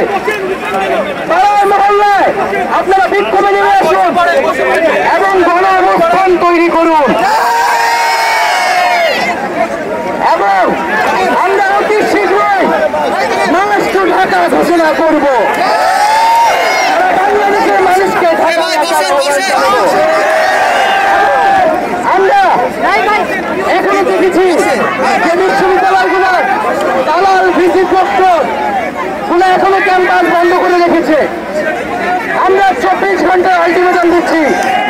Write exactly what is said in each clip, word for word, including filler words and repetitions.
পাড়ায় মহল্লায় আপনারা বিক্ষোভে নেমে আসুন এবং গণঅবস্থান তৈরি করুন এবং আমরা অতি শীঘ্রই মাস টু ঢাকা ঘোষণা করব। বাংলাদেশের মানুষকে আমরা এখনো দেখেছি যে বিশ্ববিদ্যালয়গুলোর দালাল ভিসিপত্র গুলো এখনো ক্যাম্পাস বন্ধ করে রেখেছে। আমরা চব্বিশ ঘন্টা আলটিমেটাম দিচ্ছি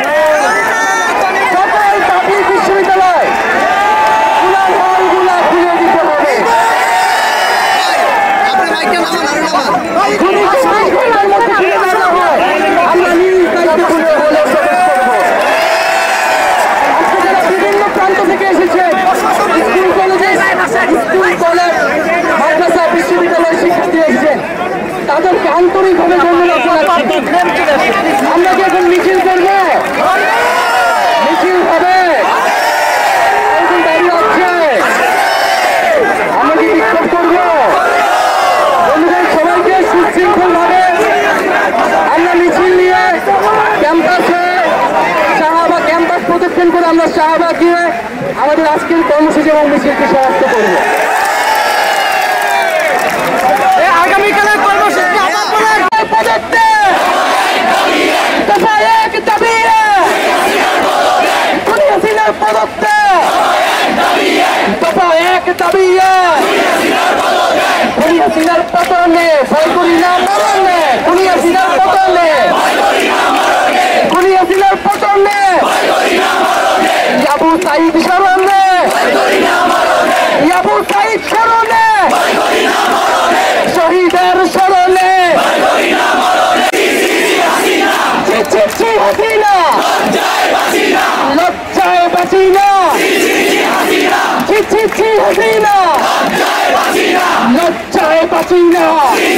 সকল পাবলিক বিশ্ববিদ্যালয় গুলা হলগুলা খুলে দিতে হবে। আমরা নিজ দায়িত্ব খুলে বলে প্রবেশ করবো। আজকে যারা বিভিন্ন প্রান্ত থেকে এসেছে স্কুল কলেজে স্কুল কলেজ মাদ্রাসা বিশ্ববিদ্যালয়ের শিক্ষার্থী এসেছেন তাদেরকে আন্তরিকভাবে ধন্যবাদ জানাচ্ছি। আমরা কি এখন মিছিল করবো? মিছিল হবে দাঁড়িয়ে আছে আমরা কি বিক্ষোভ করবো? বন্ধুদের সবাইকে সুশৃঙ্খল ভাবে আমরা মিছিল নিয়ে ক্যাম্পাসে শাহবাগ ক্যাম্পাস প্রদক্ষিণ করে আমরা শাহবাগ গিয়ে আমাদের আজকের কর্মসূচি এবং মিছিলকে সমাপ্ত করবো। আগামীকালের কর্মসূচি পতনে ভয় করি না মরণে দুনিয়া সিনার পতনে দুনিয়া সিনার পতনে আবু সাইদ স্মরণে আবু সাইদ স্মরণে শহীদের স্মরণে হাসিনা লজ্জায় বাঁচি না ছি ছি ছি হাসিনা লজ্জায় বাঁচি না।